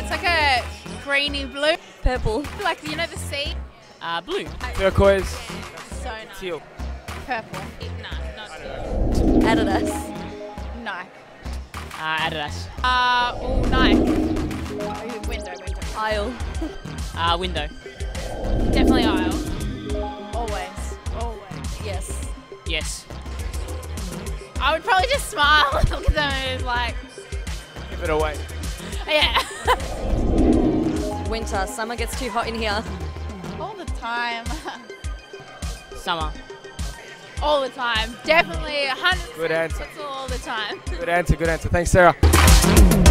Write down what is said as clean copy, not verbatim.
It's like a greeny blue. Purple. Like, you know the sea? Blue. Turquoise. So nice. Teal. Purple. Nah, not teal. Adidas. Nike. Adidas. Nike. Window. Aisle. Window. Definitely aisle. Always. Yes. Yes. I would probably just smile and look at them and it's like, Give it away. yeah. Winter. Summer gets too hot in here. All the time. Summer. All the time. Definitely 100%. Good answer. All the time. Good answer. Thanks, Sarah.